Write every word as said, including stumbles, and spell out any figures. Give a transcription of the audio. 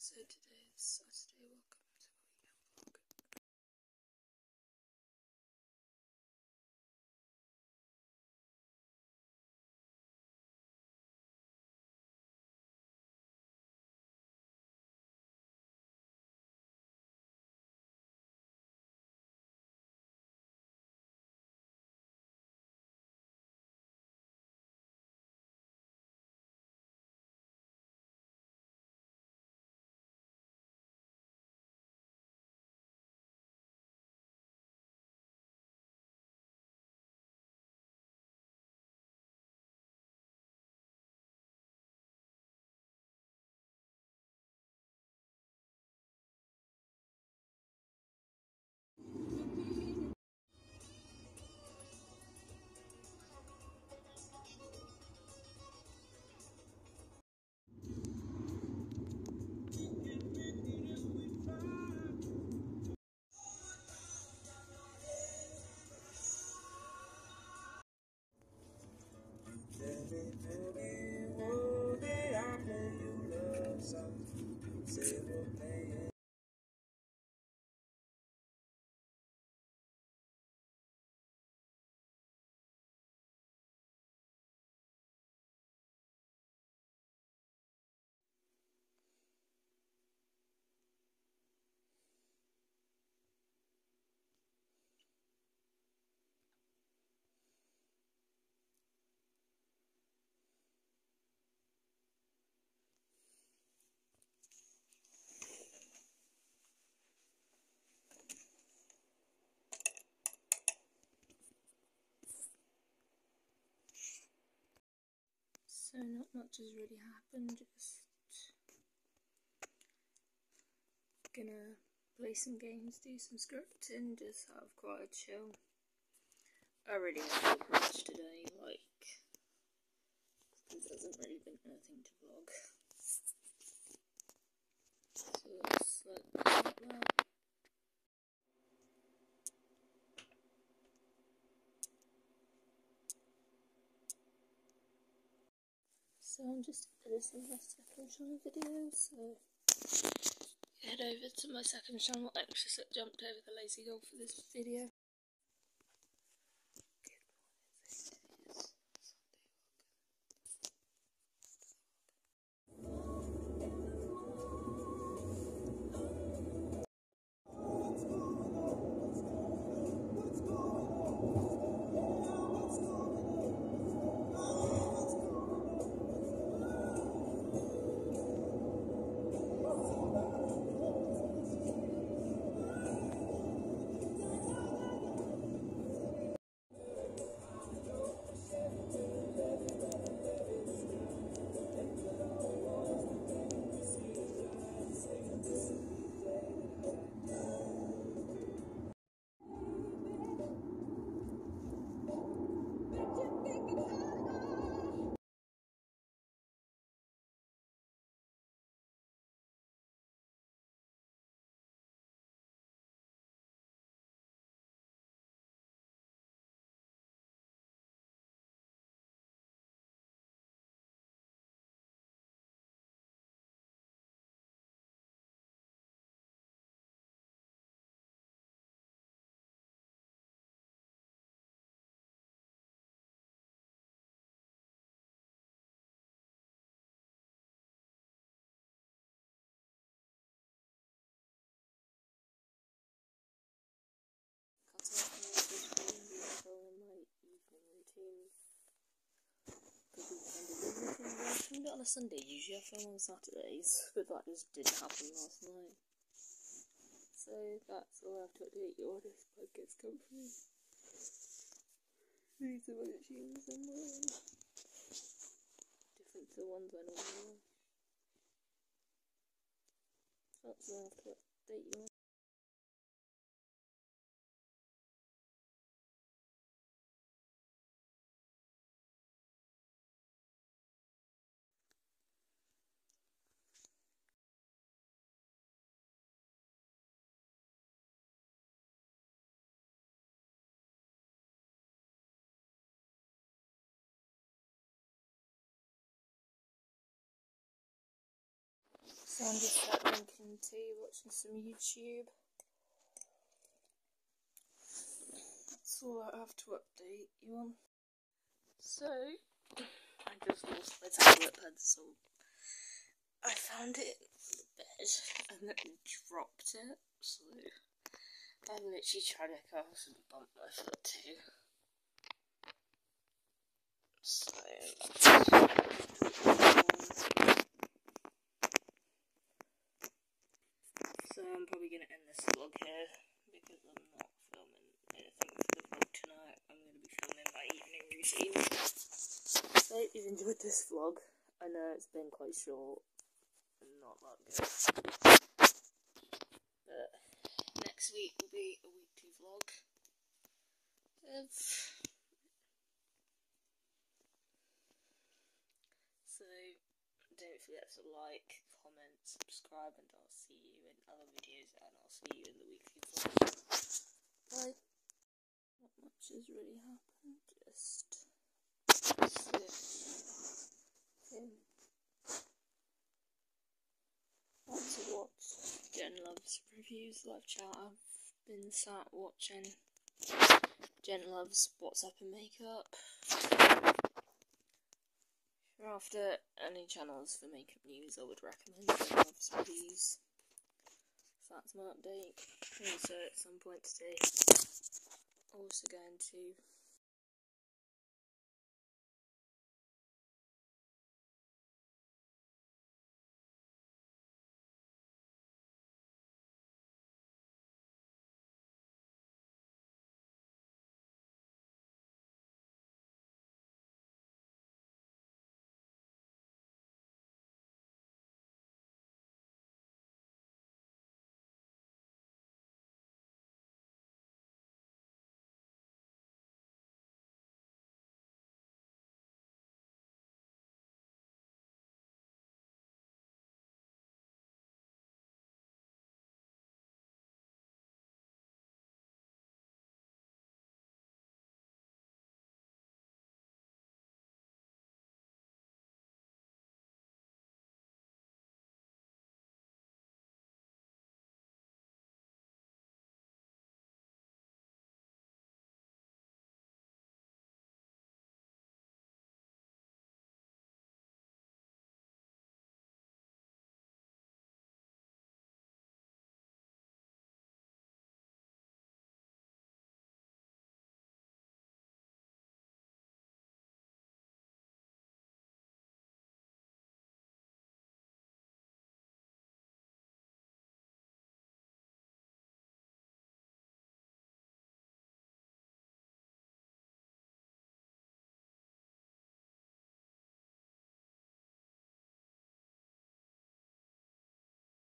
So today is Saturday, welcome to my weekend vlog. So not much has really happened, just gonna play some games, do some scripting, just have quite a chill. I really haven't done much today, like, there hasn't really been anything to vlog. So it's like that. So I'm just editing my second channel video, so head over to my second channel. I actually jumped over the lazy dog for this video. On a Sunday, usually I film on Saturdays, but that just didn't happen last night. So that's all I have to update you on. This gets comfy. These are my jeans I'm wearing. Different to the ones I normally wear. So that's all I have to update you on. So I'm just sat drinking tea, watching some YouTube. That's all I have to update you on. So, I just lost my tablet pencil. I found it in the bed and then dropped it, so I'm literally trying to go and bump my foot too. So, so I'm probably going to end this vlog here because I'm not filming anything for the vlog tonight. I'm going to be filming my evening routine. So I hope you've enjoyed this vlog. I know it's been quite short and not that good. But next week will be a weekly vlog. Of So don't forget to like, comment, subscribe, and I'll see you in other videos, and I'll see you in the weekly vlog. Bye. Not much has really happened, just him. What to watch? Jen Loves Reviews live chat. I've been sat watching Jen Loves What's Up in Makeup. If you're after any channels for makeup news, I would recommend Jen Loves Reviews. So that's my update. Also, at some point today, also going to